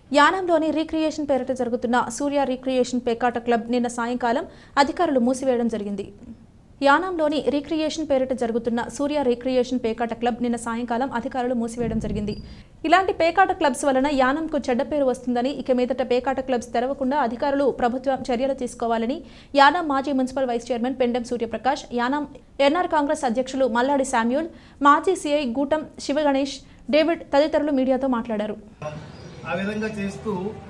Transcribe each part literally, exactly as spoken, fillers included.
యానంలోని recreation పేరిట జరుగుతున్న సూర్య recreation పేకాట క్లబ్ నిన్న సాయంకాలం అధికారులు మూసివేయడం జరిగింది. యానంలోని రీక్రియేషన్ పేరిట జరుగుతున్న సూర్య రీక్రియేషన్ పేకాట క్లబ్ నిన్న సాయంకాలం అధికారులు మూసివేయడం జరిగింది. ఇలాంటి పేకాట క్లబ్స్ వలన యానంకు చెడ్డ పేరు వస్తుందని, ఇక మీదట పేకాట క్లబ్స్ తెరవకుండా అధికారులు ప్రభుత్వం చర్యలు తీసుకోవాలని యానం మాజీ municipal vice chairman Pendem Suryaprakash, Yanam NR Congress అధ్యక్షులు మల్లాడి శామ్యూల్, మాజీ సీఐ గూటం శివగణేష్, డేవిడ్ తదితరులు మీడియాతో మాట్లాడారు. ఆ విధంగా చేస్తూ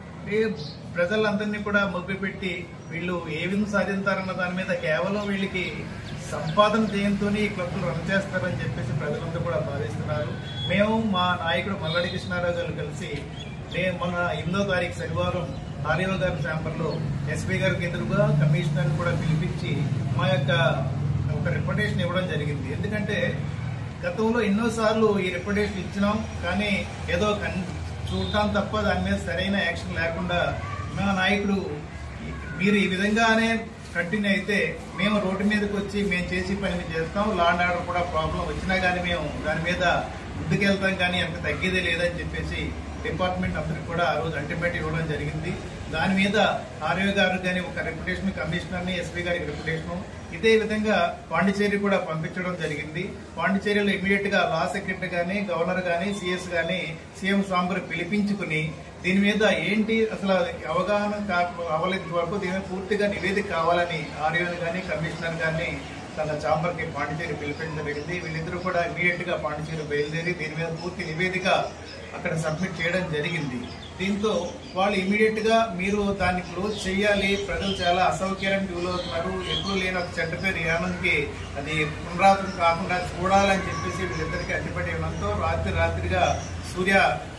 ప్రజలందరినీ కూడా మొగ్గుపెట్టి వీళ్ళు ఏ విధంగా సాధించారన్న దాని మీద కేవలం వీళ్ళకి సంపాదన చేయంతో ఈ క్లబ్లు రన్ చేస్తారని చెప్పేసి ప్రజలందరూ కూడా భావిస్తున్నారు. మేము మా నాయకుడు మల్లాడి కృష్ణారావు గారు కలిసి నేను మొన్న ఎనిమిదో తారీఖు శనివారం ఆర్యో గారి ఛాంబర్లో ఎస్పీ గారికి ఎదురుగా కమిషనర్ని కూడా పిలిపించి మా యొక్క ఒక రిప్రజెంటేషన్ ఇవ్వడం జరిగింది. ఎందుకంటే గతంలో ఎన్నోసార్లు ఈ రిప్రజెంటేషన్ ఇచ్చినాం, కానీ ఏదో చూడటం తప్ప దాని మీద సరైన యాక్షన్ లేకుండా మా నాయకుడు మీరు ఈ విధంగానే కంటిన్యూ అయితే మేము రోడ్డు మీదకి వచ్చి మేము చేసి పని చేస్తాం, లా అండ్ ఆర్డర్ కూడా ప్రాబ్లం వచ్చినా కానీ మేము దాని మీద ముందుకెళ్తాం, కానీ అంత తగ్గేదే లేదని చెప్పేసి డిపార్ట్మెంట్ అందరికి కూడా ఆ రోజు అల్టిమేట్ ఇవ్వడం జరిగింది. దాని మీద ఆర్యో గారు కానీ ఒక రిప్యుటేషన్, కమిషనర్ని ఎస్పీ గారికి రిప్యుటేషన్, ఇదే విధంగా పాండిచేరి కూడా పంపించడం జరిగింది. పాండిచేరిలో ఇమీడియట్ గా లా సెక్రటరీ కానీ గవర్నర్ కానీ సిఎస్ కానీ సీఎం సాంబర్ పిలిపించుకుని దీని మీద ఏంటి అసలు అవగాహన అవ్వలేదు వరకు దీని మీద పూర్తిగా నివేదిక కావాలని ఆర్యోని కానీ కమిషనర్ కానీ తన ఛాంబర్ కి పాండిచేరి పిలిపించడం జరిగింది. వీళ్ళిద్దరూ కూడా ఇమీడియట్ గా పాండిచేరి బయలుదేరి దీని మీద పూర్తి నివేదిక అక్కడ సబ్మిట్ చేయడం జరిగింది. దీంతో వాళ్ళు ఇమీడియట్ గా మీరు దాన్ని క్లోజ్ చేయాలి, ప్రజలు చాలా అసౌకర్యానికి గురవుతున్నారు, ఎప్పుడు లేని ఒక చెడ్డ పేరు యానంకి అది పునరావృతం కాకుండా చూడాలని చెప్పేసి వీళ్ళిద్దరికి అడ్డుపడి ఉండడంతో రాత్రి రాత్రిగా సూర్య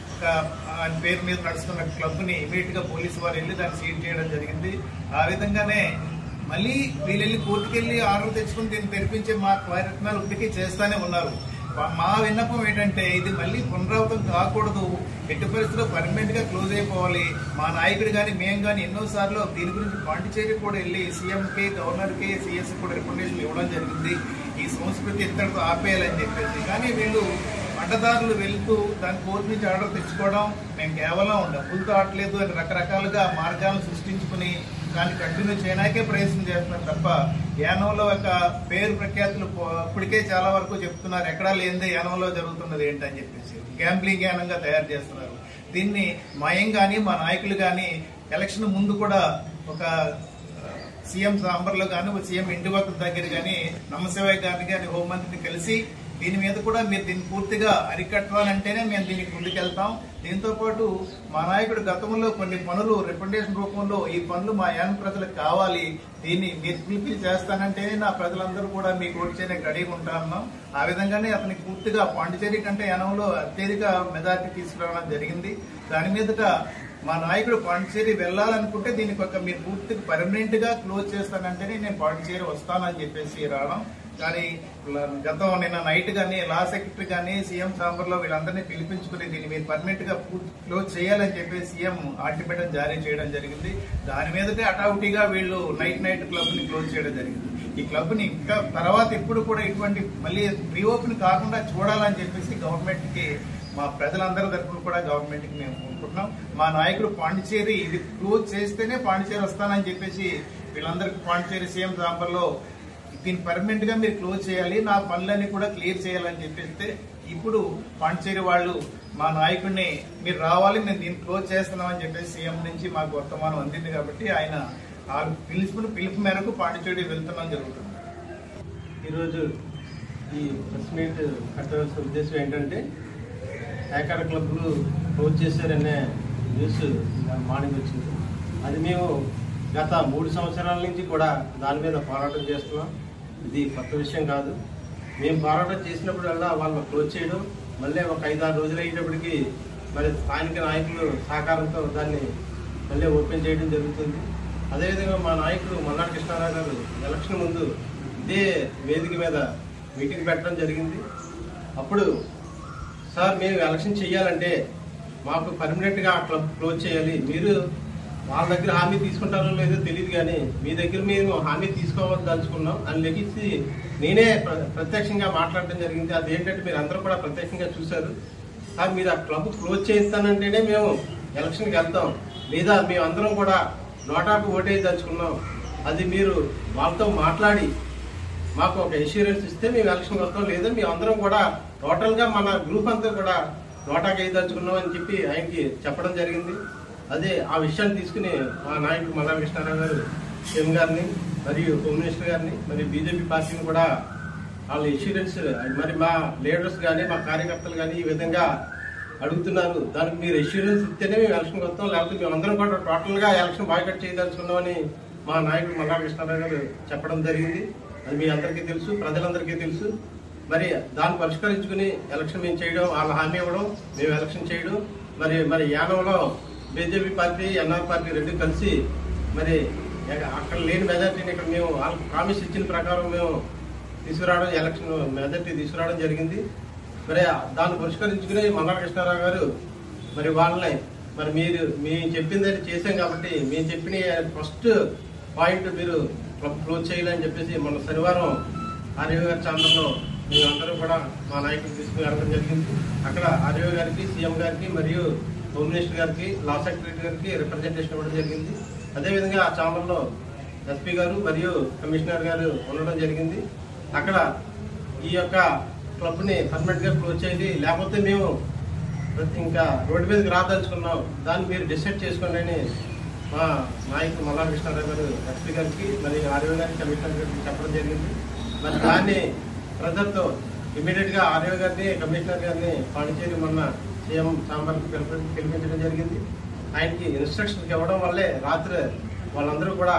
ఆయన పేరు మీద నడుస్తున్న క్లబ్ ని ఇమీడియట్ గా పోలీసు వారు వెళ్ళి దాన్ని సీజ్ చేయడం జరిగింది. ఆ విధంగానే మళ్ళీ వీళ్ళు వెళ్ళి కోర్టుకెళ్లి ఆర్డర్ తెచ్చుకుని దీన్ని తెరిపించే మా ప్రయత్నాలు ఇప్పటికీ చేస్తానే ఉన్నారు. మా విన్నపం ఏంటంటే ఇది మళ్ళీ పునరావృతం కాకూడదు, ఎట్టి పరిస్థితుల్లో పర్మనెంట్ గా క్లోజ్ అయిపోవాలి. మా నాయకుడు కానీ మేము కానీ ఎన్నోసార్లు దీని గురించి పాండిచేరి కూడా వెళ్ళి సీఎంకి గవర్నర్కి సిఎస్ కూడా రికమెండేషన్ ఇవ్వడం జరిగింది, ఈ సంస్కృతి ఇంతటితో ఆపేయాలని చెప్పేసి. కానీ వీళ్ళు అడ్డదారులు వెళ్తూ దాని కోర్టు నుంచి ఆర్డర్ తెచ్చుకోవడం, మేము కేవలం డబ్బులతో ఆడలేదు అని రకరకాలుగా మార్గాలను సృష్టించుకుని దాన్ని కంటిన్యూ చేయడానికే ప్రయత్నం చేస్తున్నారు తప్ప యానంలో ఒక పేరు ప్రఖ్యాతులు ఇప్పటికే చాలా వరకు చెప్తున్నారు, ఎక్కడా లేనిదే యానంలో జరుగుతున్నది ఏంటని చెప్పేసి గ్యాంబ్లింగ్ యానంగా తయారు చేస్తున్నారు. దీన్ని మయం కానీ మా నాయకులు కానీ ఎలక్షన్ ముందు కూడా ఒక సీఎం సాంబర్లో కానీ ఒక సీఎం ఇంటి వద్ద దగ్గర కానీ నమ్మశివాయ్ గారిని కానీ హోంమంత్రిని కలిసి దీని మీద కూడా మీరు దీన్ని పూర్తిగా అరికట్టాలంటేనే మేము దీనికి ముందుకెళ్తాం. దీంతో పాటు మా నాయకుడు గతంలో కొన్ని పనులు రికమెండేషన్ రూపంలో ఈ పనులు మా యానం ప్రజలకు కావాలి, దీన్ని మీరు పిలిపి చేస్తానంటేనే నా ప్రజలందరూ కూడా మీకు ఓటు చేయడానికి రెడీగా ఉంటామన్నాం. ఆ విధంగానే అతనికి పూర్తిగా పాండిచేరి కంటే యానంలో అత్యధిక మెజార్టీ తీసుకురావడం జరిగింది. దాని మీదట మా నాయకుడు పాండిచేరి వెళ్లాలనుకుంటే దీనికి ఒక మీరు పూర్తిగా పర్మనెంట్ గా క్లోజ్ చేస్తానంటేనే నేను పాండిచేరి వస్తానని చెప్పేసి రావడం. కానీ గతం నిన్న నైట్ కానీ లా సెక్రటరీ కానీ సీఎం ఛాంబర్ లో వీళ్ళందరినీ పిలిపించుకుని దీన్ని మీరు పర్మనెంట్ గా క్లోజ్ చేయాలని చెప్పి సీఎం అల్టిమేటం జారీ చేయడం జరిగింది. దాని మీదటే అటావుటీగా వీళ్ళు నైట్ నైట్ క్లబ్ ని క్లోజ్ చేయడం జరిగింది. ఈ క్లబ్ ని ఇంకా తర్వాత ఎప్పుడు కూడా ఇటువంటి మళ్ళీ రీఓపెన్ కాకుండా చూడాలని చెప్పేసి గవర్నమెంట్ కి మా ప్రజలందరి తరఫున కూడా గవర్నమెంట్ కి మేము కోరుకుంటున్నాం. మా నాయకుడు పాండిచేరి ఇది క్లోజ్ చేస్తేనే పాండిచేరి వస్తానని చెప్పేసి వీళ్ళందరికీ పాండిచేరి సీఎం ఛాంబర్ లో దీన్ని పర్మనెంట్ గా మీరు క్లోజ్ చేయాలి, నా పనులన్నీ కూడా క్లియర్ చేయాలని చెప్పేస్తే ఇప్పుడు పాండిచేరి వాళ్ళు మా నాయకుడిని మీరు రావాలి, మేము దీన్ని క్లోజ్ చేస్తున్నామని చెప్పేసి సీఎం నుంచి మాకు వర్తమానం అందింది. కాబట్టి ఆయన ఆ పిలుపుని పిలుపు మేరకు పాండిచేరి వెళ్తున్నాం జరుగుతుంది. ఈరోజు ఈ ప్రెస్ మీట్ కట్టవలసిన ఉద్దేశం ఏంటంటే పేకాట క్లబ్లు క్లోజ్ చేశారనే న్యూస్ మార్నింగ్ వచ్చింది. అది మేము గత మూడు సంవత్సరాల నుంచి కూడా దాని మీద పోరాటం చేస్తున్నాం. ఇది కొత్త విషయం కాదు. మేము పోరాటం చేసినప్పుడల్లా వాళ్ళని క్లోజ్ చేయడం, మళ్ళీ ఒక ఐదారు రోజులు అయ్యేటప్పటికి మరి స్థానిక నాయకులు సహకారంతో దాన్ని మళ్ళీ ఓపెన్ చేయడం జరుగుతుంది. అదేవిధంగా మా నాయకుడు మల్లాడి కృష్ణారావు గారు ఎలక్షన్ ముందు ఇదే వేదిక మీద మీటింగ్ పెట్టడం జరిగింది. అప్పుడు సార్ మేము ఎలక్షన్ చేయాలంటే మాకు పర్మనెంట్గా ఆ క్లబ్ క్లోజ్ చేయాలి, మీరు వాళ్ళ దగ్గర హామీ తీసుకుంటారో లేదో తెలియదు, కానీ మీ దగ్గర మేము హామీ తీసుకోవద్దు దలుచుకున్నాం అని లెక్కించి నేనే ప్రత్యక్షంగా మాట్లాడటం జరిగింది. అదేంటంటే మీరు అందరూ కూడా ప్రత్యక్షంగా చూశారు. సార్ మీరు ఆ క్లబ్ క్లోజ్ చేస్తానంటేనే మేము ఎలక్షన్కి వెళ్తాం, లేదా మేమందరం కూడా నోటాకు ఓటేయదలుచుకున్నాం, అది మీరు వాళ్ళతో మాట్లాడి మాకు ఒక ఇన్సూరెన్స్ ఇస్తే మేము ఎలక్షన్కి వస్తాం, లేదా మేమందరం కూడా టోటల్గా మన గ్రూప్ అంతా కూడా నోటాకు వేయదలుచుకున్నాం అని చెప్పి ఆయనకి చెప్పడం జరిగింది. అదే ఆ విషయాన్ని తీసుకుని మా నాయకుడు మల్లాది కృష్ణారావు గారు సీఎం గారిని మరియు హోమ్ మినిస్టర్ గారిని మరియు బీజేపీ పార్టీని కూడా వాళ్ళ ఇన్సూరెన్స్ మరి మా లీడర్స్ కానీ మా కార్యకర్తలు కానీ ఈ విధంగా అడుగుతున్నారు, దానికి మీరు ఇన్సూరెన్స్ ఇస్తేనే మేము ఎలక్షన్కి వస్తాం, లేకపోతే మేము అందరం కూడా టోటల్గా ఎలక్షన్ బాయ్కట్ చేయదలుచుకున్నామని మా నాయకుడు మల్లాది కృష్ణారావు గారు చెప్పడం జరిగింది. అది మీ అందరికీ తెలుసు, ప్రజలందరికీ తెలుసు. మరి దాన్ని పరిష్కరించుకుని ఎలక్షన్ మేము చేయడం, వాళ్ళ హామీ ఇవ్వడం, మేము ఎలక్షన్ చేయడం, మరి మరి యానంలో బీజేపీ పార్టీ ఎన్ఆర్ పార్టీ రెండు కలిసి మరి అక్కడ లేని మెజార్టీని ఇక్కడ మేము వాళ్ళకి ప్రామిస్ ఇచ్చిన ప్రకారం మేము తీసుకురావడం, ఎలక్షన్ మెజార్టీ తీసుకురావడం జరిగింది. మరి దాన్ని పరిష్కరించుకుని మల్లాది కృష్ణారావు గారు మరి వాళ్ళని మరి మీరు మేము చెప్పింది చేసాం కాబట్టి మేము చెప్పిన ఫస్ట్ పాయింట్ మీరు క్లోజ్ చేయాలని చెప్పేసి మొన్న శనివారం ఆర్యవ గారి ఛాంబర్లో మేమందరూ కూడా మా నాయకులు తీసుకుని వెళ్ళడం జరిగింది. అక్కడ ఆర్యవ గారికి, సీఎం గారికి మరియు హోమ్ మినిస్టర్ గారికి, లా సెక్రటరీ గారికి రిప్రజెంటేషన్ ఇవ్వడం జరిగింది. అదేవిధంగా ఆ ఛాంబర్లో ఎస్పీ గారు మరియు కమిషనర్ గారు ఉండడం జరిగింది. అక్కడ ఈ యొక్క క్లబ్ని పర్మనెంట్ గా క్లోజ్ చేయాలి, లేకపోతే మేము ఇంకా రోడ్డు మీదకి రాదలుచుకున్నాం, దాన్ని మీరు డిసైడ్ చేసుకోండి అని మా నాయకుడు మల్లాది కృష్ణారావు గారు ఎస్పీ గారికి మరియు ఆర్యవ గారికి, కమిషనర్ గారికి చెప్పడం జరిగింది. మరి దాన్ని ప్రజలతో ఇమీడియట్ గా ఆర్యవ గారిని, కమిషనర్ గారిని పాండిచేరి మొన్న సీఎం ఛాంబర్కి పిలిపించడం జరిగింది. ఆయనకి ఇన్స్ట్రక్షన్స్ ఇవ్వడం వల్లే రాత్రి వాళ్ళందరూ కూడా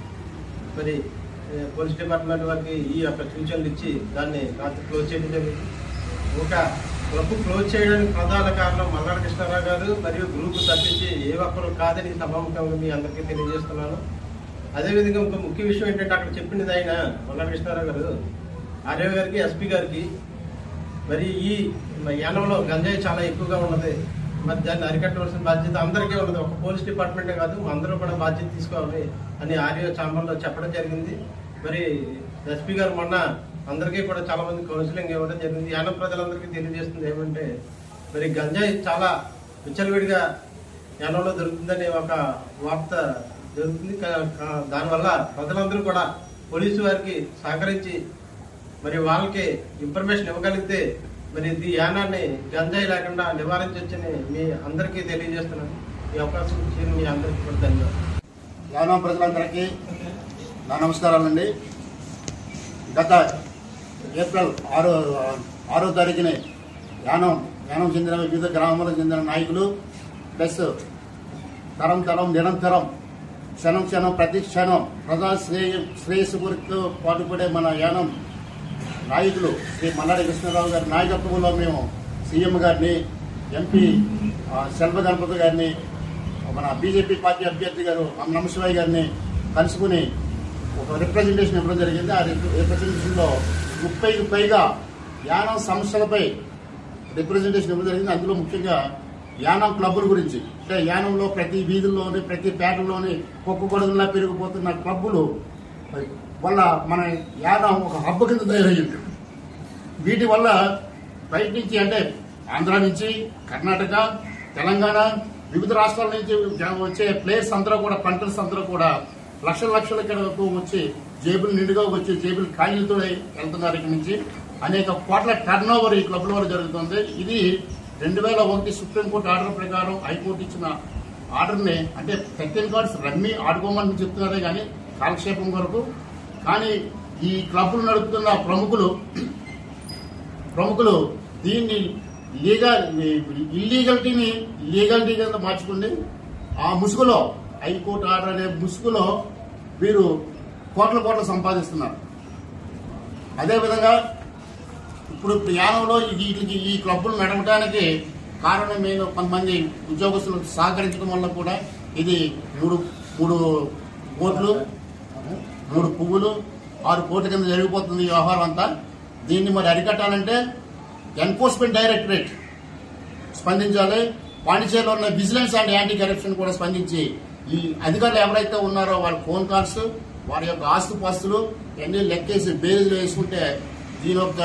మరి పోలీస్ డిపార్ట్మెంట్ వారికి ఈ యొక్క సూచనలు ఇచ్చి దాన్ని రాత్రి క్లోజ్ చేయడం జరిగింది. ఒక క్లబ్ క్లోజ్ చేయడానికి ప్రధాన కారణం మల్లాది కృష్ణారావు గారు మరియు గ్రూప్ తప్పించి ఏ ఒక్కరు కాదని సభాముఖంగా మీ అందరికీ తెలియజేస్తున్నాను. అదేవిధంగా ఇంకో ముఖ్య విషయం ఏంటంటే అక్కడ చెప్పింది ఆయన మల్లాది కృష్ణారావు గారు ఆర్యవ గారికి, ఎస్పీ గారికి మరి ఈ యానంలో గంజాయి చాలా ఎక్కువగా ఉన్నది, మరి దాన్ని అరికట్టవలసిన బాధ్యత అందరికీ ఉన్నది, ఒక పోలీస్ డిపార్ట్మెంటే కాదు అందరూ కూడా బాధ్యత తీసుకోవాలి అని ఆర్యవ ఛాంబర్లో చెప్పడం జరిగింది. మరి ఎస్పీ గారు మొన్న అందరికీ కూడా చాలా మంది కౌన్సిలింగ్ ఇవ్వడం జరిగింది. యానం ప్రజలందరికీ తెలియజేస్తుంది ఏమంటే మరి గంజాయి చాలా విచ్చలవిడిగా యానంలో దొరుకుతుందని ఒక వార్త జరుగుతుంది. దానివల్ల ప్రజలందరూ కూడా పోలీసు వారికి సహకరించి మరి వాళ్ళకి ఇన్ఫర్మేషన్ ఇవ్వగలిగితే మరి ఈ యానాన్ని గంజాయి లేకుండా నివారించవచ్చని మీ అందరికీ తెలియజేస్తున్నాను. ఈ అవకాశం ఇచ్చిన మీ అందరికీ కూడా ధన్యవాదాలు. యానం ప్రజలందరికీ నా నమస్కారాలండి. గత ఏప్రిల్ ఆరో ఆరో తారీఖుని యానం యానం చెందిన వివిధ గ్రామాలకు చెందిన నాయకులు ప్లస్ తరం తరం నిరంతరం క్షణం క్షణం ప్రతి క్షణం ప్రజా శ్రేయ శ్రేయస్సు గురితో పాటుపడే మన యానం నాయకులు శ్రీ మల్లాది కృష్ణారావు గారి నాయకత్వంలో మేము సీఎం గారిని, ఎంపీ శెల్వ గణపతి గారిని, మన బీజేపీ పార్టీ అభ్యర్థి గారు నమశివాయి గారిని కలుసుకుని ఒక రిప్రజెంటేషన్ ఇవ్వడం జరిగింది. ఆ రిప్రజెంటేషన్లో ముప్పైకి పైగా యానం సమస్యలపై రిప్రజెంటేషన్ ఇవ్వడం జరిగింది. అందులో ముఖ్యంగా యానం క్లబ్బుల గురించి, అంటే యానంలో ప్రతి వీధుల్లోని ప్రతి పేటల్లోని కుక్క గొడవలా పెరిగిపోతున్న క్లబ్బులు వల్ల మన యానం ఒక హబ్బ కింద తయారయ్యింది. వీటి వల్ల బయట నుంచి అంటే ఆంధ్ర నుంచి, కర్ణాటక, తెలంగాణ, వివిధ రాష్ట్రాల నుంచి వచ్చే ప్లేయర్స్ అందరూ కూడా, పంటర్స్ అందరూ కూడా లక్షల లక్షల ఇక్కడకు వచ్చి జేబులు నిండుగా వచ్చి జేబులు ఖాళీలతో వెళ్తున్నారు. ఇక్కడ నుంచి అనేక కోట్ల టర్న్ ఓవర్ ఈ క్లబ్ల వల్ల జరుగుతుంది. ఇది రెండు వేల ఒకటి సుప్రీంకోర్టు ఆర్డర్ ప్రకారం హైకోర్టు ఇచ్చిన ఆర్డర్ని, అంటే థర్టీన్ కార్డ్స్ రమ్మి ఆడుకోమని చెప్తున్నారే కానీ కాలక్షేపం వరకు. కానీ ఈ క్లబ్లు నడుపుతున్న ప్రముఖులు ప్రముఖులు దీన్ని లీగల్ ఇల్లీగల్టీని లీగాలిటీ కింద మార్చుకుని ఆ ముసుగులో, హైకోర్టు ఆర్డర్ అనే ముసుగులో వీరు కోట్ల కోట్ల సంపాదిస్తున్నారు. అదేవిధంగా ఇప్పుడు యానంలో వీటికి ఈ క్లబ్బులు నడవడానికి కారణం నేను కొంతమంది ఉద్యోగస్తులు సహకరించడం వల్ల కూడా ఇది మూడు మూడు కోట్లు మూడు పువ్వులు ఆరు కోట్ల కింద జరిగిపోతుంది ఈ వ్యవహారం అంతా. దీన్ని మరి అరికట్టాలంటే ఎన్ఫోర్స్మెంట్ డైరెక్టరేట్ స్పందించాలి. పాండిచేరిలో ఉన్న విజిలెన్స్ అండ్ యాంటీ కరప్షన్ కూడా స్పందించి ఈ అధికారులు ఎవరైతే ఉన్నారో వాళ్ళ ఫోన్ కాల్స్, వారి యొక్క ఆస్తుపాస్తులు అన్ని లెక్కేసి బేరీలు వేసుకుంటే దీని యొక్క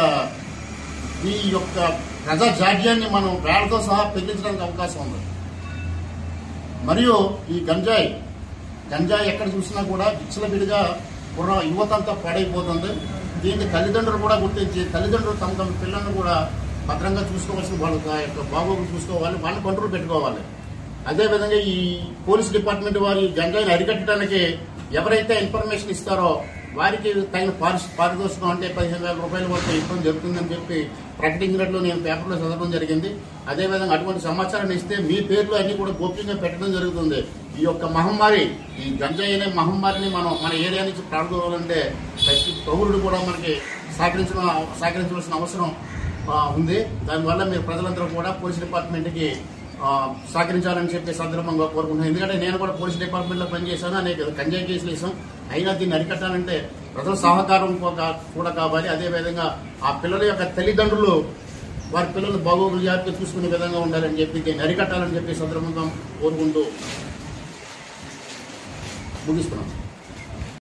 ఈ యొక్క ప్రజా జాడ్యాన్ని మనం వేళతో సహా పెంచడానికి అవకాశం ఉంది. మరియు ఈ గంజాయి గంజాయి ఎక్కడ చూసినా కూడా విచ్చలవిడిగా కుర్ర యువత అంతా పాడైపోతుంది. దీనికి తల్లిదండ్రులు కూడా గుర్తించి తల్లిదండ్రులు తమ తమ పిల్లలను కూడా భద్రంగా చూసుకోవాల్సిన వాళ్ళ యొక్క బాగోగులు చూసుకోవాలి, వాళ్ళని కంట్రోల్ పెట్టుకోవాలి. అదేవిధంగా ఈ పోలీస్ డిపార్ట్మెంట్ వారి గంజాయిని అరికట్టడానికి ఎవరైతే ఇన్ఫర్మేషన్ ఇస్తారో వారికి తగిన పారితోషికం అంటే పదిహేను వేల రూపాయల వరకు ఇవ్వడం జరుగుతుందని చెప్పి ప్రకటించినట్లు నేను పేపర్లో చదవడం జరిగింది. అదేవిధంగా అటువంటి సమాచారాన్ని ఇస్తే మీ పేర్లు అన్ని కూడా గోప్యంగా పెట్టడం జరుగుతుంది. ఈ యొక్క మహమ్మారి, ఈ గంజాయి అనే మహమ్మారిని మనం మన ఏరియా నుంచి ప్రారంభించాలంటే ప్రతి పౌరుడు కూడా మనకి సహకరించడం సహకరించవలసిన అవసరం ఉంది. దానివల్ల మీరు ప్రజలందరూ కూడా పోలీస్ డిపార్ట్మెంట్కి సహకరించాలని చెప్పి సందర్భంగా కోరుకుంటున్నాను. ఎందుకంటే నేను కూడా పోలీస్ డిపార్ట్మెంట్లో పనిచేశాను, అనేక గంజాయి కేసులు వేసాం. అయినా దీన్ని అరికట్టాలంటే ప్రజల సహకారం కూడా కావాలి. అదేవిధంగా ఆ పిల్లల యొక్క తల్లిదండ్రులు వారి పిల్లలు బాగోగులు జాగ్రత్తగా చూసుకునే విధంగా ఉండాలని చెప్పి దీన్ని అరికట్టాలని చెప్పి సందర్భంగా కోరుకుంటూ ముగిస్తున్నాం.